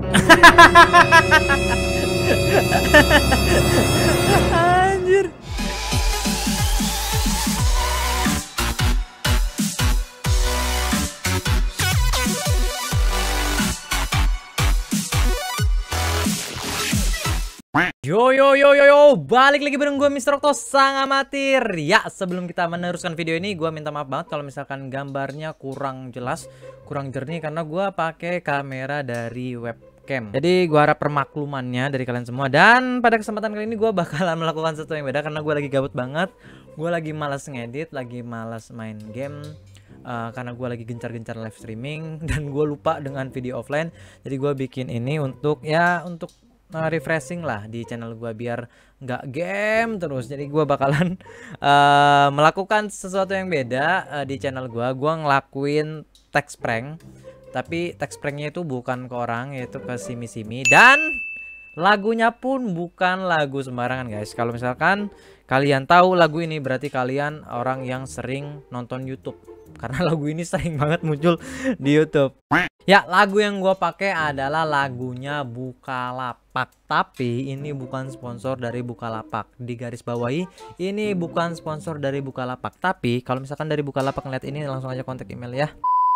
Anjir. Yo, balik lagi bareng gue Mr. Okto sang amatir. Ya, sebelum kita meneruskan video ini, gue minta maaf banget kalau misalkan gambarnya kurang jelas, kurang jernih karena gue pakai kamera dari webcam. Jadi gue harap permaklumannya dari kalian semua. Dan pada kesempatan kali ini gue bakalan melakukan sesuatu yang beda karena gue lagi gabut banget. Gue lagi malas ngedit, lagi malas main game. Karena gue lagi gencar-gencar live streaming dan gue lupa dengan video offline. Jadi gue bikin ini untuk refreshing lah di channel gue biar nggak game terus. Jadi gue bakalan melakukan sesuatu yang beda di channel gue. Gue ngelakuin text prank, tapi text pranknya itu bukan ke orang, yaitu ke Simi dan lagunya pun bukan lagu sembarangan guys. Kalau misalkan kalian tahu lagu ini berarti kalian orang yang sering nonton YouTube karena lagu ini sering banget muncul di YouTube. Ya, lagu yang gue pakai adalah lagunya Bukalapak. Tapi ini bukan sponsor dari Bukalapak. Di garis bawahi, ini bukan sponsor dari Bukalapak. Tapi kalau misalkan dari Bukalapak ngeliat ini, langsung aja kontak email ya.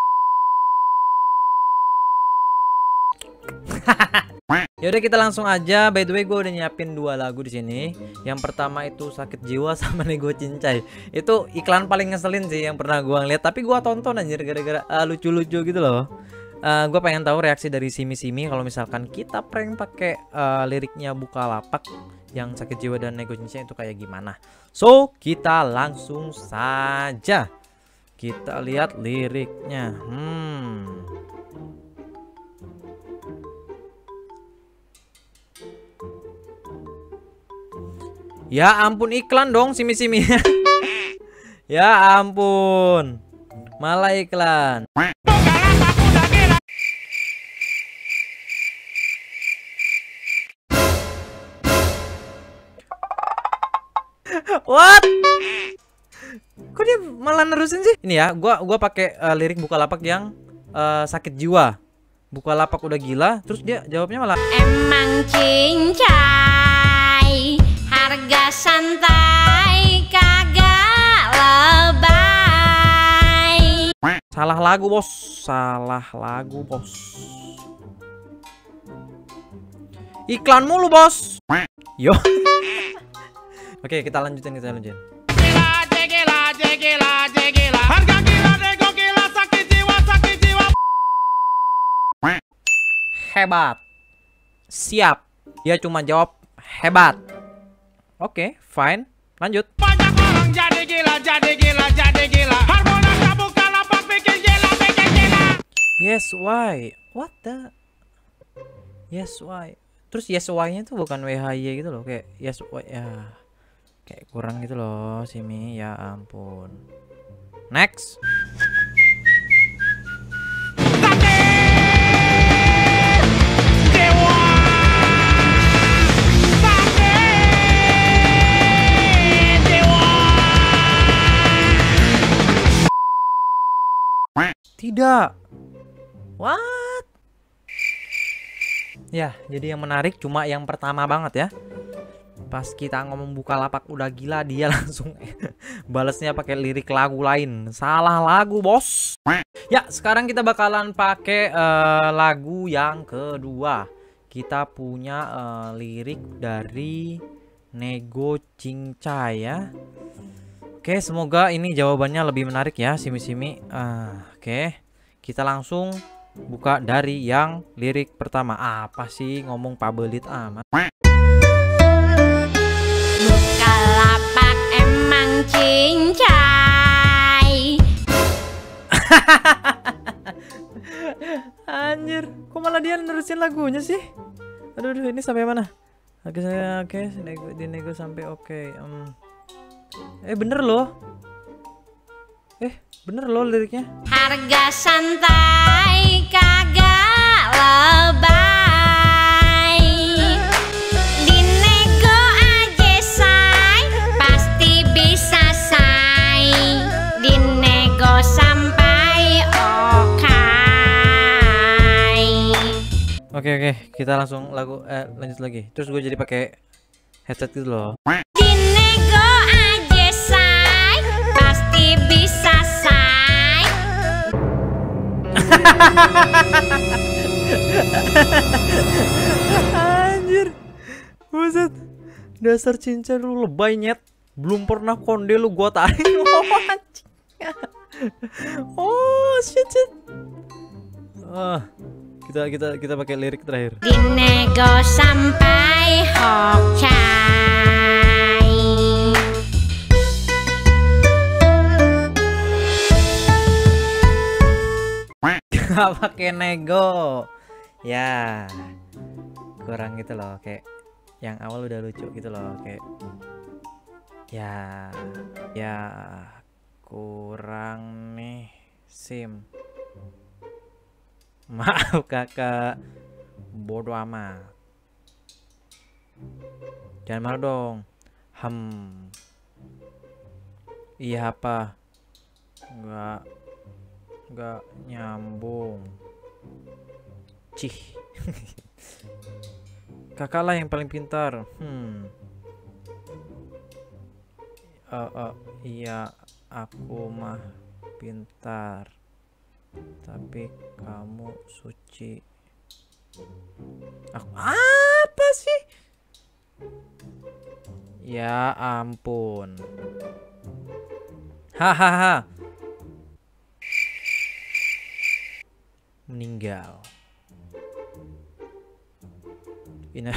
Yaudah kita langsung aja. By the way, gue udah nyiapin 2 lagu di sini. Yang pertama itu Sakit Jiwa sama Nego Cincai. Itu iklan paling ngeselin sih yang pernah gue ngeliat. Tapi gue tonton anjir gara-gara lucu-lucu gitu loh. Gue pengen tahu reaksi dari Simi kalau misalkan kita prank pakai liriknya Bukalapak yang Sakit Jiwa dan Nego Cincai itu kayak gimana. So kita langsung saja kita lihat liriknya. Ya ampun, iklan dong Simi. Ya ampun, malah iklan. What? Kok dia malah nerusin sih? Ini ya, gua pakai lirik Bukalapak yang Sakit Jiwa. Bukalapak udah gila, terus dia jawabnya malah emang cincai harga santai kagak lebay. Salah lagu bos, salah lagu bos. Iklan mulu bos. Yo. Oke, kita lanjutin. Harga gila, nego gila, sakit jiwa. Hebat. Siap. Dia cuma jawab hebat. Oke, fine. Lanjut. Banyak orang jadi gila. Harmonika Bukalapak bikin gila. Yes, why? What the? Yes, why? Terus yes, why-nya tuh bukan WHY gitu loh. Kayak yes, why ya. Kayak kurang gitu loh, Simi. Ya ampun. Next. Tidak. What? Ya, jadi yang menarik cuma yang pertama banget ya. Pas kita ngomong Bukalapak udah gila, dia langsung balesnya pakai lirik lagu lain. Salah lagu, bos. Ya, sekarang kita bakalan pakai lagu yang kedua. Kita punya lirik dari Nego Cincai ya. Oke, semoga ini jawabannya lebih menarik ya, Simi. Oke, kita langsung buka dari yang lirik pertama. Apa sih ngomong pabelit amat. Bukalapak emang cincai. Anjir, kok malah dia nerusin lagunya sih? Aduh, ini sampai mana? Oke, dinego sampai oke. Bener loh liriknya. Harga santai kagak lebay. Dinego aja say, pasti bisa say. Dinego sampai oke. Oke, kita langsung lanjut lagi. Terus gue jadi pakai headset gitu loh. Dinego aja say, pasti bisa say. Anjir. Buset. Dasar cincin lu lebay nyet. Belum pernah konde lu gua tarik. Oh, anjing. Oh, shit. Kita pakai lirik terakhir. Dinego sampai hokcai. Gak pakai nego. Ya. Kurang gitu loh, kayak yang awal udah lucu gitu loh, kayak ya kurang nih SIM. Maaf kakak, bodoh amat. Jangan marah dong. Iya apa? Nggak nyambung. Cih. Kakak lah yang paling pintar. Iya, aku mah pintar. Tapi kamu suci. Aku apa sih? Ya ampun. Hahaha. Meninggal. Ini.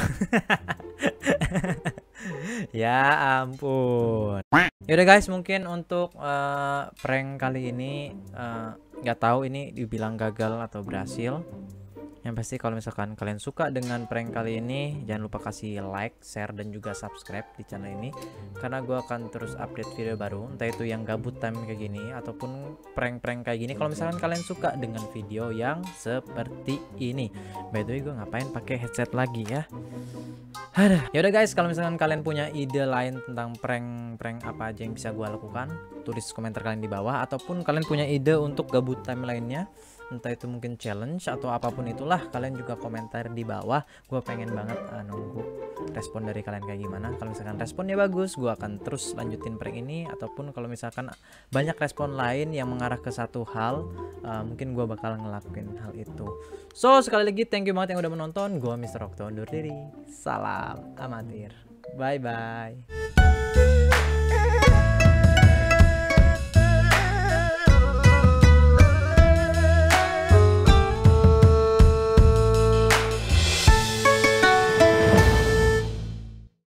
Ya ampun. Yaudah guys, mungkin untuk prank kali ini nggak tahu ini dibilang gagal atau berhasil. Yang pasti kalau misalkan kalian suka dengan prank kali ini, jangan lupa kasih like, share, dan juga subscribe di channel ini, karena gue akan terus update video baru, entah itu yang gabut time kayak gini ataupun prank-prank kayak gini. Kalau misalkan kalian suka dengan video yang seperti ini. By the way, gue ngapain pakai headset lagi ya? Ya udah guys, kalau misalkan kalian punya ide lain tentang prank apa aja yang bisa gue lakukan, tulis komentar kalian di bawah. Ataupun kalian punya ide untuk gabut time lainnya, entah itu mungkin challenge atau apapun itulah, kalian juga komentar di bawah. Gue pengen banget nunggu respon dari kalian kayak gimana. Kalau misalkan responnya bagus, gue akan terus lanjutin prank ini. Ataupun kalau misalkan banyak respon lain yang mengarah ke satu hal, mungkin gue bakal ngelakuin hal itu. So sekali lagi thank you banget yang udah menonton. Gue Mr. Okto undur diri. Salam amatir. Bye bye.